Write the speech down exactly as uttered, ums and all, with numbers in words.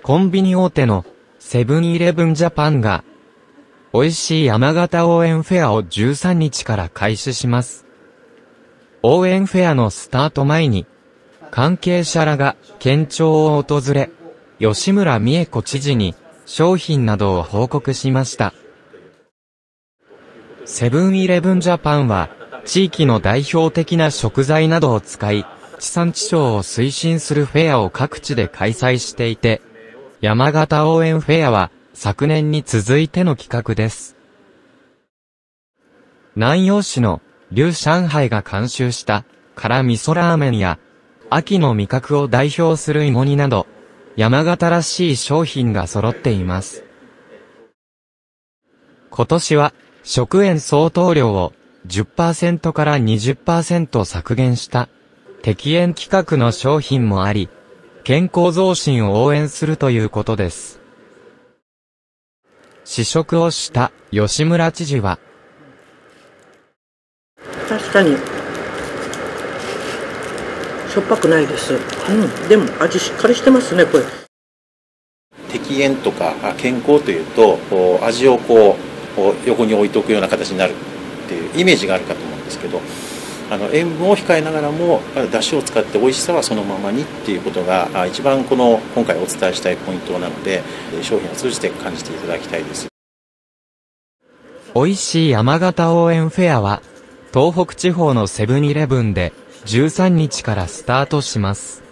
コンビニ大手のセブンイレブンジャパンが、美味しい山形応援フェアをじゅうさんにちから開始します。応援フェアのスタート前に、関係者らが県庁を訪れ、吉村美恵子知事に商品などを報告しました。セブンイレブンジャパンは、地域の代表的な食材などを使い、地産地消を推進するフェアを各地で開催していて、山形応援フェアは昨年に続いての企画です。南陽市の劉上海が監修した辛味噌ラーメンや、秋の味覚を代表する芋煮など、山形らしい商品が揃っています。今年は食塩相当量を じゅっパーセント から にじゅっパーセント 削減した適塩規格の商品もあり、健康増進を応援するということです。試食をした吉村知事は、 確かにしょっぱくないです。うん、でも味しっかりしてますね、これ。 適塩とか健康というと、こう味をこう横に置いておくような形になるっていうイメージがあるかと思うんですけど、あの塩分を控えながらも出汁を使って美味しさはそのままにっていうことが一番この今回お伝えしたいポイントなので、商品を通じて感じていただきたいです。 美味しい山形応援フェアは東北地方のセブンイレブンでじゅうさんにちからスタートします。